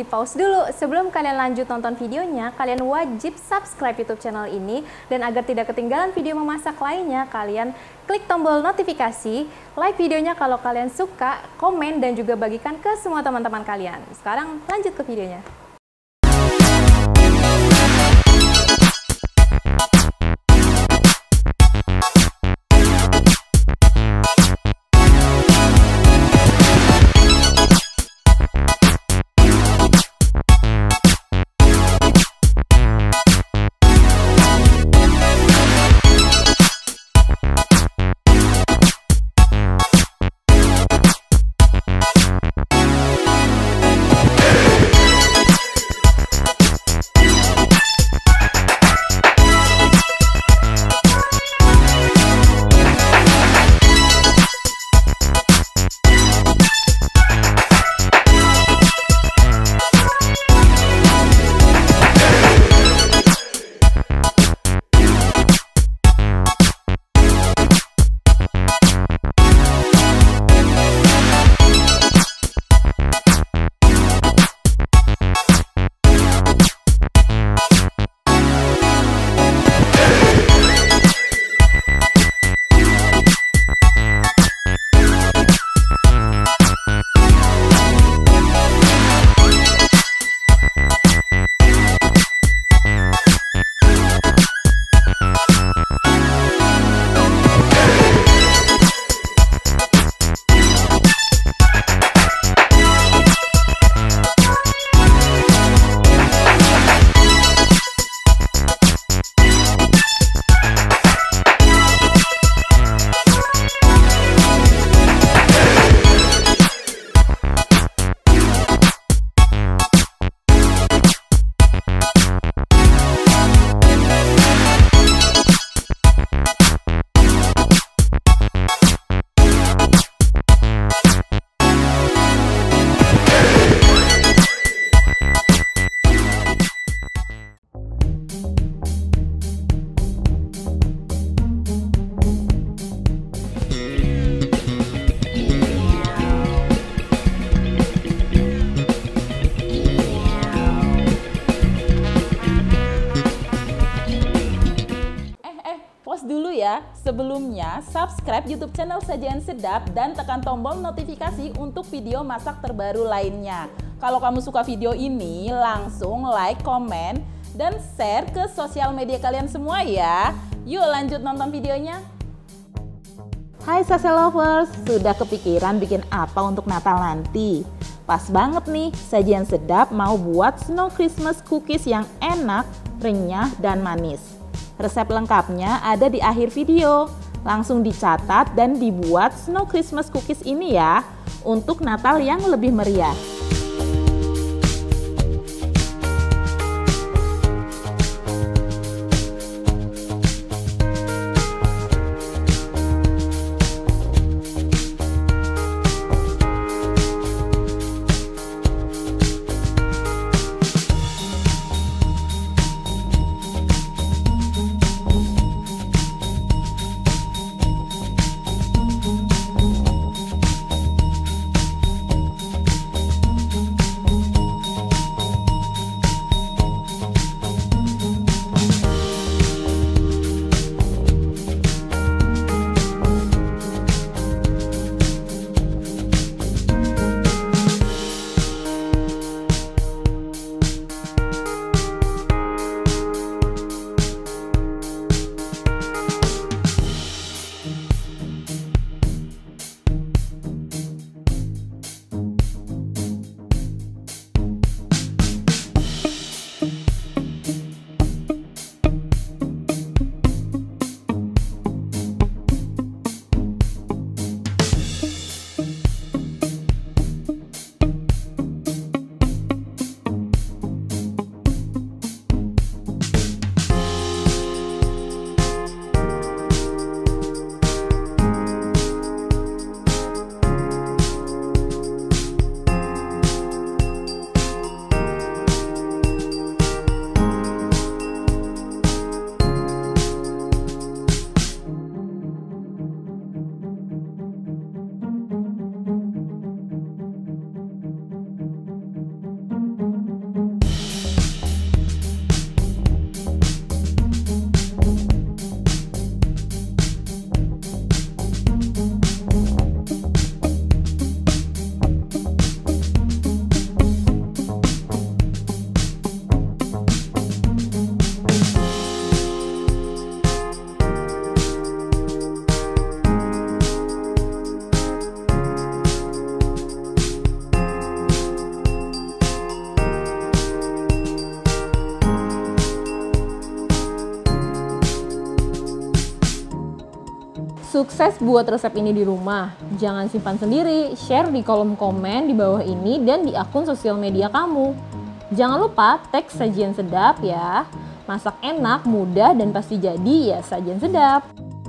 di-pause dulu. Sebelum kalian lanjut nonton videonya, kalian wajib subscribe YouTube channel ini. Dan agar tidak ketinggalan video memasak lainnya, kalian klik tombol notifikasi, like videonya kalau kalian suka, komen, dan juga bagikan ke semua teman-teman kalian. Sekarang lanjut ke videonya. Dulu ya, sebelumnya subscribe YouTube channel Sajian Sedap dan tekan tombol notifikasi untuk video masak terbaru lainnya. Kalau kamu suka video ini, langsung like, komen, dan share ke sosial media kalian semua ya. Yuk lanjut nonton videonya. Hai Sase Lovers, sudah kepikiran bikin apa untuk Natal nanti? Pas banget nih, Sajian Sedap mau buat Snow Christmas Cookies yang enak, renyah, dan manis. Resep lengkapnya ada di akhir video. Langsung dicatat dan dibuat Snow Christmas Cookies ini ya, untuk Natal yang lebih meriah. Sukses buat resep ini di rumah. Jangan simpan sendiri, share di kolom komen di bawah ini dan di akun sosial media kamu. Jangan lupa tag sajian sedap ya. Masak enak, mudah, dan pasti jadi ya sajian sedap.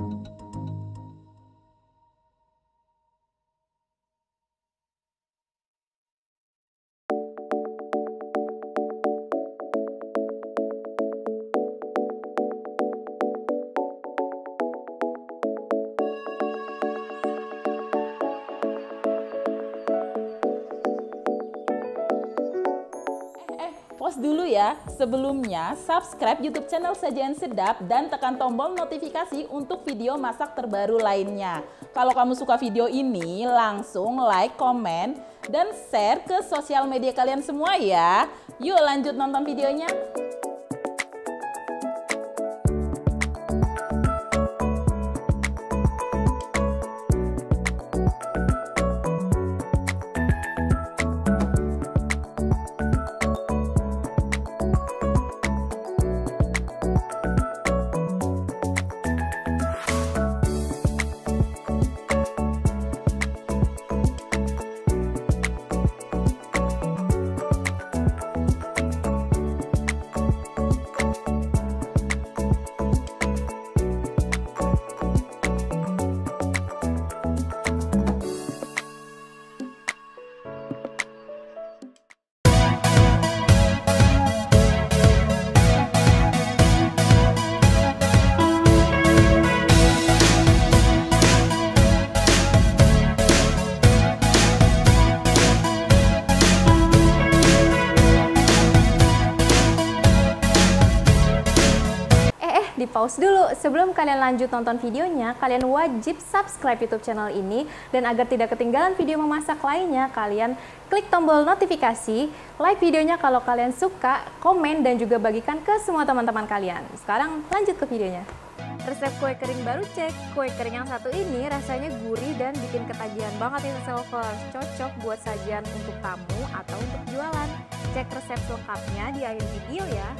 Pause dulu ya. Sebelumnya, subscribe YouTube channel Sajian Sedap dan tekan tombol notifikasi untuk video masak terbaru lainnya. Kalau kamu suka video ini, langsung like, komen, dan share ke sosial media kalian semua ya. Yuk lanjut nonton videonya. Di pause dulu, sebelum kalian lanjut nonton videonya, kalian wajib subscribe YouTube channel ini, dan agar tidak ketinggalan video memasak lainnya, kalian klik tombol notifikasi, like videonya kalau kalian suka, komen, dan juga bagikan ke semua teman-teman kalian. Sekarang lanjut ke videonya. Resep kue kering baru cek. Kue kering yang satu ini rasanya gurih dan bikin ketagihan banget nih Selfers. Cocok buat sajian untuk tamu atau untuk jualan. Cek resep lengkapnya di akhir video ya.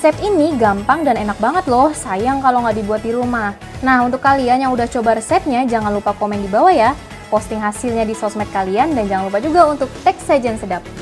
Resep ini gampang dan enak banget loh, sayang kalau nggak dibuat di rumah. Nah, untuk kalian yang udah coba resepnya, jangan lupa komen di bawah ya. Posting hasilnya di sosmed kalian dan jangan lupa juga untuk tag Sajian Sedap.